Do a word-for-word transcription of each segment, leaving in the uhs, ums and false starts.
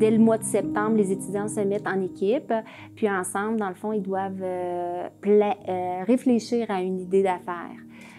dès le mois de septembre, les étudiants se mettent en équipe, puis ensemble, dans le fond, ils doivent euh, euh, réfléchir à une idée d'affaires.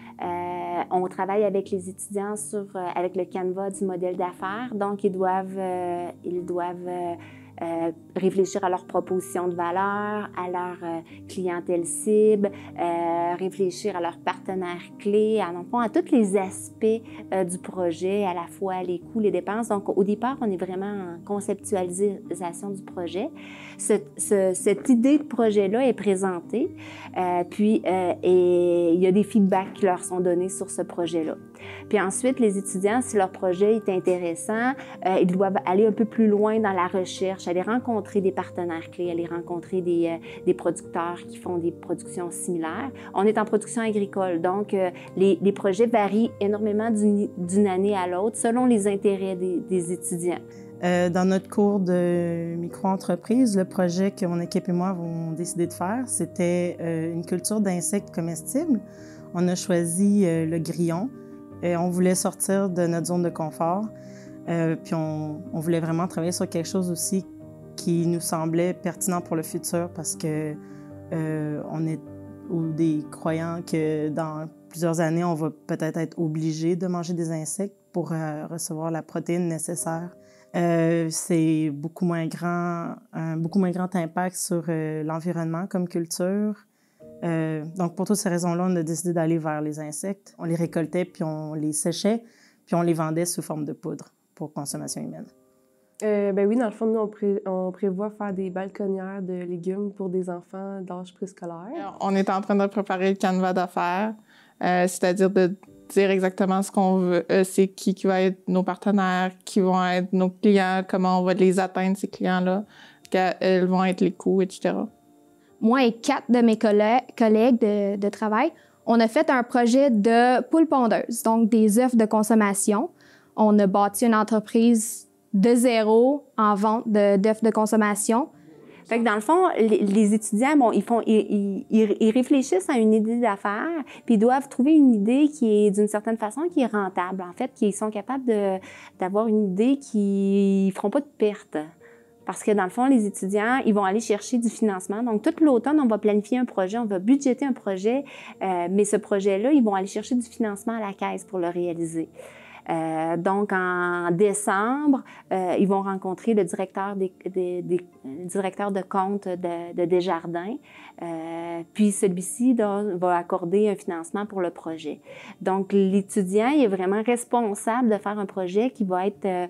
Euh, on travaille avec les étudiants sur, euh, avec le canevas du modèle d'affaires, donc ils doivent, euh, ils doivent euh, euh, réfléchir à leur proposition de valeur, à leur euh, clientèle cible, euh, réfléchir à leurs partenaires clés, à, fond, à tous les aspects euh, du projet, à la fois les coûts, les dépenses. Donc, au départ, on est vraiment en conceptualisation du projet. Ce, ce, cette idée de projet-là est présentée, euh, puis euh, et il y a des feedbacks qui leur sont donnés sur ce projet-là. Puis ensuite, les étudiants, si leur projet est intéressant, euh, ils doivent aller un peu plus loin dans la recherche, aller rencontrer des partenaires clés, aller rencontrer des, euh, des producteurs qui font des productions similaires. On est en production agricole, donc euh, les, les projets varient énormément d'une, d'une année à l'autre selon les intérêts des, des étudiants. Euh, dans notre cours de micro-entreprise, le projet que mon équipe et moi avons décidé de faire, c'était euh, une culture d'insectes comestibles. On a choisi euh, le grillon. Et on voulait sortir de notre zone de confort. Euh, puis on, on voulait vraiment travailler sur quelque chose aussi qui nous semblait pertinent pour le futur parce que euh, on est ou des croyants que dans plusieurs années, on va peut-être être obligé de manger des insectes pour euh, recevoir la protéine nécessaire. Euh, c'est beaucoup moins grand, un beaucoup moins grand impact sur euh, l'environnement comme culture. Euh, donc, pour toutes ces raisons-là, on a décidé d'aller vers les insectes. On les récoltait, puis on les séchait, puis on les vendait sous forme de poudre pour consommation humaine. Euh, ben oui, dans le fond, nous, on, pré on prévoit faire des balconnières de légumes pour des enfants d'âge préscolaire. On est en train de préparer le canevas d'affaires, euh, c'est-à-dire de dire exactement ce qu'on veut, euh, c'est qui, qui va être nos partenaires, qui vont être nos clients, comment on va les atteindre, ces clients-là, quels vont être les coûts, et cetera. Moi et quatre de mes collègues de, de travail, on a fait un projet de poules pondeuses, donc des œufs de consommation. On a bâti une entreprise de zéro en vente d'œufs de, de consommation. Fait que dans le fond, les, les étudiants, bon, ils font, ils, ils, ils réfléchissent à une idée d'affaires, puis ils doivent trouver une idée qui est, d'une certaine façon, qui est rentable, en fait, qu'ils sont capables de, d'avoir une idée qui ne feront pas de perte. Parce que dans le fond, les étudiants, ils vont aller chercher du financement. Donc, tout l'automne, on va planifier un projet, on va budgéter un projet, euh, mais ce projet-là, ils vont aller chercher du financement à la caisse pour le réaliser. Euh, donc, en décembre, euh, ils vont rencontrer le directeur, des, des, des, le directeur de compte de, de Desjardins, euh, puis celui-ci donc, va accorder un financement pour le projet. Donc, l'étudiant il est vraiment responsable de faire un projet qui va être euh,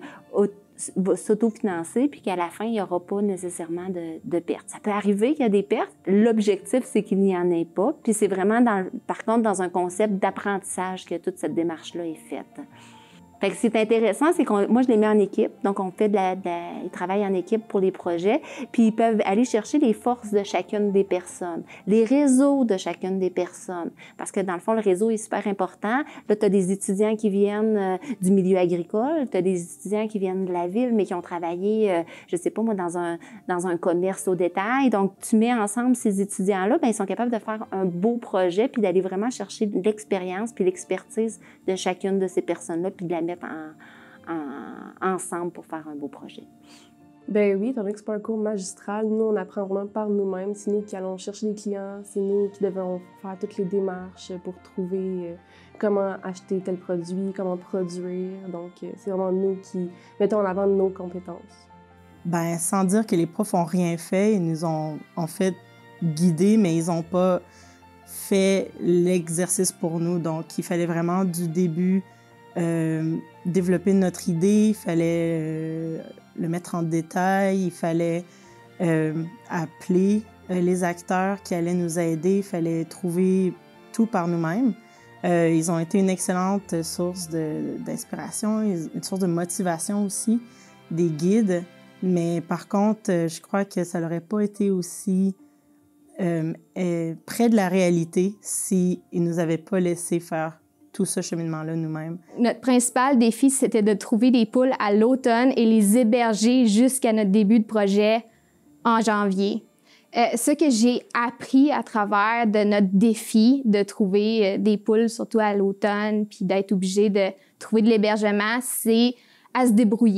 va s'autofinancer, puis qu'à la fin, il n'y aura pas nécessairement de, de pertes. Ça peut arriver qu'il y a des pertes. L'objectif, c'est qu'il n'y en ait pas. Puis c'est vraiment, dans, par contre, dans un concept d'apprentissage que toute cette démarche-là est faite. Fait que c'est intéressant, c'est qu'on, moi je les mets en équipe, donc on fait de la, de la, ils travaillent en équipe pour les projets, puis ils peuvent aller chercher les forces de chacune des personnes, les réseaux de chacune des personnes, parce que dans le fond le réseau est super important. Là, tu as des étudiants qui viennent euh, du milieu agricole, tu as des étudiants qui viennent de la ville, mais qui ont travaillé, euh, je sais pas moi, dans un dans un commerce au détail. Donc tu mets ensemble ces étudiants-là, ben ils sont capables de faire un beau projet, puis d'aller vraiment chercher l'expérience puis l'expertise de chacune de ces personnes-là, puis de la mettre en, en, ensemble pour faire un beau projet. Ben oui, étant donné que c'est pas un cours magistral, nous, on apprend vraiment par nous-mêmes. C'est nous qui allons chercher les clients, c'est nous qui devons faire toutes les démarches pour trouver euh, comment acheter tel produit, comment produire. Donc, euh, c'est vraiment nous qui mettons en avant nos compétences. Ben, sans dire que les profs ont rien fait, ils nous ont en fait guidés, mais ils n'ont pas fait l'exercice pour nous. Donc, il fallait vraiment du début Euh, développer notre idée, il fallait euh, le mettre en détail, il fallait euh, appeler euh, les acteurs qui allaient nous aider, il fallait trouver tout par nous-mêmes. Euh, ils ont été une excellente source de, d'inspiration, une source de motivation aussi, des guides, mais par contre, je crois que ça n'aurait pas été aussi euh, près de la réalité s'ils ne nous avaient pas laissé faire tout ce cheminement-là nous-mêmes. Notre principal défi, c'était de trouver des poules à l'automne et les héberger jusqu'à notre début de projet en janvier. Euh, ce que j'ai appris à travers de notre défi de trouver euh, des poules, surtout à l'automne, puis d'être obligé de trouver de l'hébergement, c'est à se débrouiller,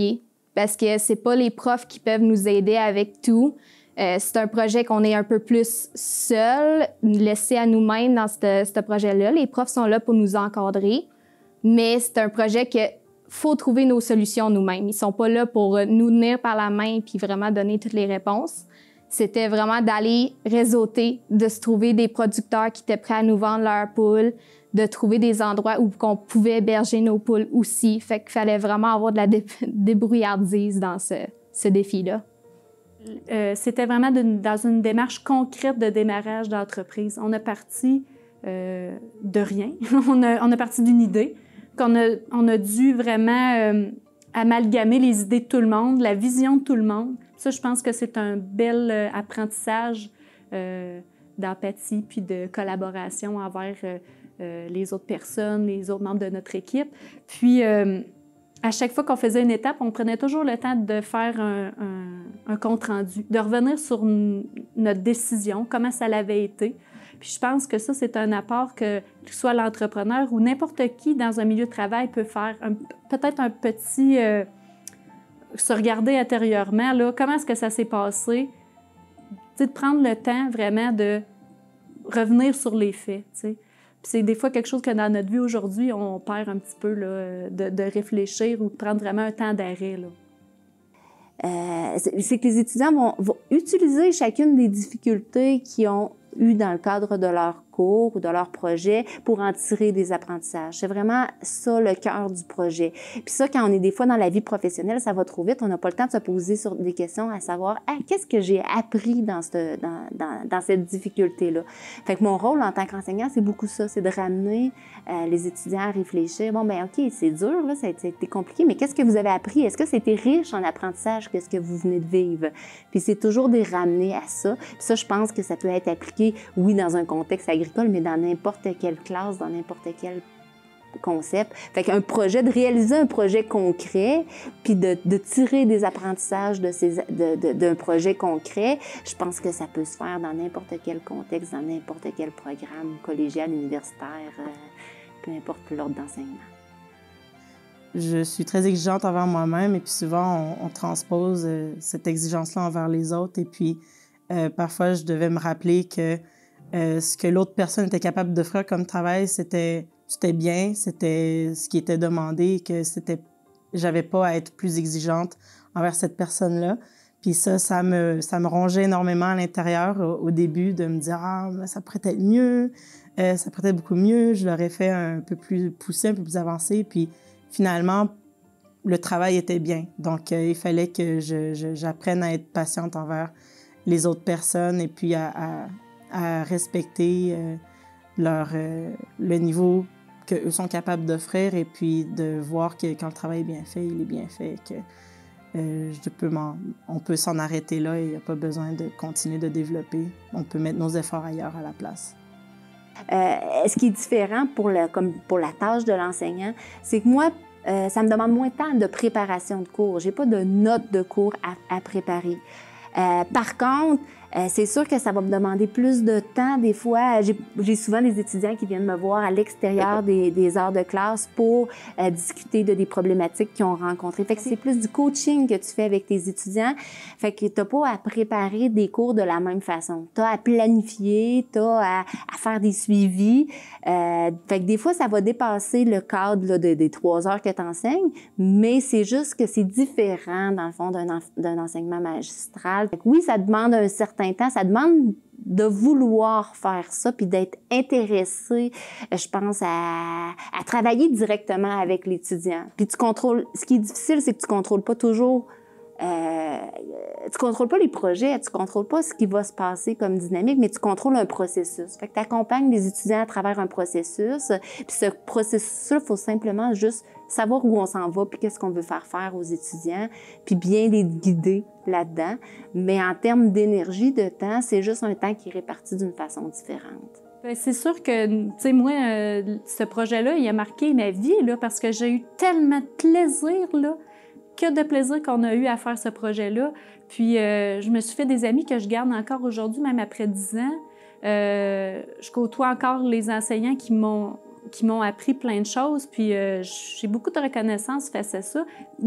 parce que c'est pas les profs qui peuvent nous aider avec tout. Euh, c'est un projet qu'on est un peu plus seul, laissé à nous-mêmes dans ce, ce projet-là. Les profs sont là pour nous encadrer, mais c'est un projet que faut trouver nos solutions nous-mêmes. Ils sont pas là pour nous tenir par la main puis vraiment donner toutes les réponses. C'était vraiment d'aller réseauter, de se trouver des producteurs qui étaient prêts à nous vendre leurs poules, de trouver des endroits où on pouvait héberger nos poules aussi. Fait qu'il fallait vraiment avoir de la dé- débrouillardise dans ce, ce défi-là. Euh, c'était vraiment d'une- dans une démarche concrète de démarrage d'entreprise. On a parti euh, de rien. on, a, on a parti d'une idée qu'on a, on a dû vraiment euh, amalgamer les idées de tout le monde, la vision de tout le monde. Ça, je pense que c'est un bel euh, apprentissage euh, d'empathie puis de collaboration envers euh, euh, les autres personnes, les autres membres de notre équipe. Puis, euh, à chaque fois qu'on faisait une étape, on prenait toujours le temps de faire un, un, un compte-rendu, de revenir sur n- notre décision, comment ça l'avait été. Puis je pense que ça, c'est un apport que, que ce soit l'entrepreneur ou n'importe qui dans un milieu de travail peut faire. Un, peut-être un petit... Euh, se regarder intérieurement, là, comment est-ce que ça s'est passé? T'sais, de prendre le temps vraiment de revenir sur les faits. T'sais. Puis c'est des fois quelque chose que dans notre vie aujourd'hui, on perd un petit peu là, de, de réfléchir ou de prendre vraiment un temps d'arrêt. Là. Euh, c'est, c'est que les étudiants vont, vont utiliser chacune des difficultés qu'ils ont eues dans le cadre de leur cours ou de leur projet pour en tirer des apprentissages. C'est vraiment ça le cœur du projet. Puis ça, quand on est des fois dans la vie professionnelle, ça va trop vite, on n'a pas le temps de se poser sur des questions à savoir ah, qu'est-ce que j'ai appris dans, ce, dans, dans, dans cette difficulté-là. Fait que mon rôle en tant qu'enseignant, c'est beaucoup ça, c'est de ramener euh, les étudiants à réfléchir. Bon, ben ok, c'est dur, là, ça a été compliqué, mais qu'est-ce que vous avez appris? Est-ce que c'était riche en apprentissage que ce que vous venez de vivre? Puis c'est toujours de les ramener à ça. Puis ça, je pense que ça peut être appliqué, oui, dans un contexte agricole, mais dans n'importe quelle classe, dans n'importe quel concept. Fait qu'un projet, de réaliser un projet concret, puis de, de tirer des apprentissages de ces, de, de, d'un projet concret, je pense que ça peut se faire dans n'importe quel contexte, dans n'importe quel programme collégial, universitaire, euh, peu importe l'ordre d'enseignement. Je suis très exigeante envers moi-même et puis souvent, on, on transpose euh, cette exigence-là envers les autres et puis euh, parfois, je devais me rappeler que euh, ce que l'autre personne était capable d'offrir comme travail, c'était, c'était bien, c'était ce qui était demandé et que c'était, j'avais pas à être plus exigeante envers cette personne-là. Puis ça, ça me, ça me rongeait énormément à l'intérieur au, au début de me dire « Ah, ça pourrait être mieux, euh, ça pourrait être beaucoup mieux, je l'aurais fait un peu plus poussé, un peu plus avancé. » Puis finalement, le travail était bien. Donc, euh, il fallait que je, je, j'apprenne à être patiente envers les autres personnes et puis à, à, à respecter euh, leur, euh, le niveau qu'eux sont capables d'offrir et puis de voir que quand le travail est bien fait, il est bien fait, que euh, je peux m'en, on peut s'en arrêter là et il n'y a pas besoin de continuer de développer. On peut mettre nos efforts ailleurs à la place. Euh, ce qui est différent pour, le, comme pour la tâche de l'enseignant, c'est que moi, euh, ça me demande moins de temps de préparation de cours. J'ai pas de notes de cours à, à préparer. Euh, par contre, euh, c'est sûr que ça va me demander plus de temps. Des fois, j'ai, j'ai souvent des étudiants qui viennent me voir à l'extérieur des, des heures de classe pour euh, discuter de des problématiques qu'ils ont rencontrées. Fait que c'est plus du coaching que tu fais avec tes étudiants. Fait que t'as pas à préparer des cours de la même façon. T'as à planifier, t'as à, à faire des suivis. Euh, fait que des fois, ça va dépasser le cadre là, de, des trois heures que tu enseignes, mais c'est juste que c'est différent, dans le fond, d'un, en, d'un enseignement magistral. Fait que oui, ça demande un certain temps, ça demande de vouloir faire ça, puis d'être intéressé, je pense, à, à travailler directement avec l'étudiant. Puis tu contrôles, ce qui est difficile, c'est que tu contrôles pas toujours, euh, tu contrôles pas les projets, tu contrôles pas ce qui va se passer comme dynamique, mais tu contrôles un processus. Fait que tu accompagnes les étudiants à travers un processus, puis ce processus-là, il faut simplement juste savoir où on s'en va, puis qu'est-ce qu'on veut faire faire aux étudiants, puis bien les guider là-dedans. Mais en termes d'énergie, de temps, c'est juste un temps qui est réparti d'une façon différente. Bien, c'est sûr que, tu sais, moi, euh, ce projet-là, il a marqué ma vie, là, parce que j'ai eu tellement de plaisir, là, que de plaisir qu'on a eu à faire ce projet-là. Puis, euh, je me suis fait des amis que je garde encore aujourd'hui, même après dix ans. Euh, je côtoie encore les enseignants qui m'ont qui m'ont appris plein de choses, puis euh, j'ai beaucoup de reconnaissance face à ça. Mais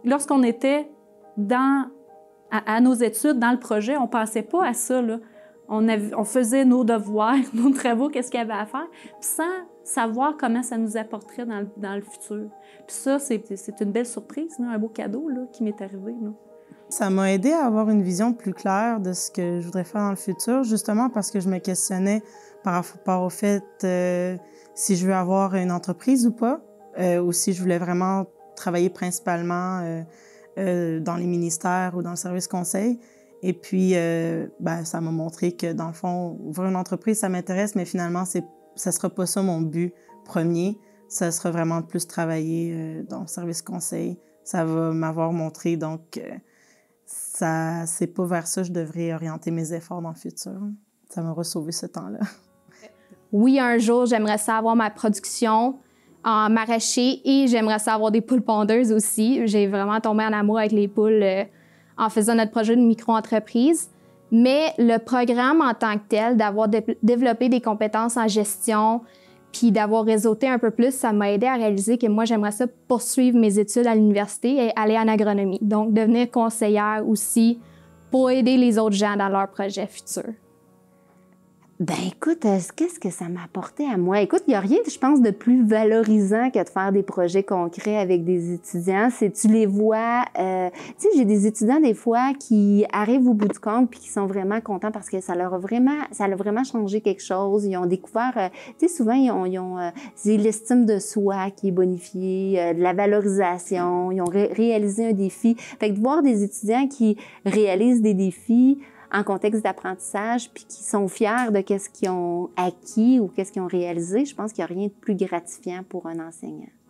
lorsqu'on était dans, à, à nos études, dans le projet, on ne pensait pas à ça, là. On, avait, on faisait nos devoirs, nos travaux, qu'est-ce qu'il y avait à faire, puis sans savoir comment ça nous apporterait dans le, dans le futur. Puis ça, c'est, c'est une belle surprise, là, un beau cadeau là, qui m'est arrivé. Là. Ça m'a aidé à avoir une vision plus claire de ce que je voudrais faire dans le futur, justement parce que je me questionnais par rapport au fait euh, si je veux avoir une entreprise ou pas, euh, ou si je voulais vraiment travailler principalement euh, euh, dans les ministères ou dans le service conseil. Et puis, euh, ben, ça m'a montré que, dans le fond, ouvrir une entreprise, ça m'intéresse, mais finalement, c'est, ça sera pas ça mon but premier. Ça sera vraiment de plus travailler euh, dans le service conseil. Ça va m'avoir montré, donc, euh, ça, c'est pas vers ça que je devrais orienter mes efforts dans le futur. Ça m'aura sauvé ce temps-là. Oui, un jour, j'aimerais ça avoir ma production en maraîcher et j'aimerais ça avoir des poules pondeuses aussi. J'ai vraiment tombé en amour avec les poules euh, en faisant notre projet de micro-entreprise. Mais le programme en tant que tel, d'avoir dé- développé des compétences en gestion puis d'avoir réseauté un peu plus, ça m'a aidé à réaliser que moi, j'aimerais ça poursuivre mes études à l'université et aller en agronomie. Donc, devenir conseillère aussi pour aider les autres gens dans leurs projets futurs. Ben écoute, qu'est-ce que ça m'a apporté à moi? Écoute, il n'y a rien, je pense, de plus valorisant que de faire des projets concrets avec des étudiants. C'est tu les vois, euh, tu sais, j'ai des étudiants des fois qui arrivent au bout du compte puis qui sont vraiment contents parce que ça leur a vraiment, ça a vraiment changé quelque chose. Ils ont découvert, euh, tu sais, souvent ils ont, ils ont euh, c'est l'estime de soi qui est bonifiée, euh, de la valorisation. Ils ont ré- réalisé un défi. Fait que de voir des étudiants qui réalisent des défis en contexte d'apprentissage, puis qui sont fiers de qu'est-ce qu'ils ont acquis ou qu'est-ce qu'ils ont réalisé, je pense qu'il n'y a rien de plus gratifiant pour un enseignant.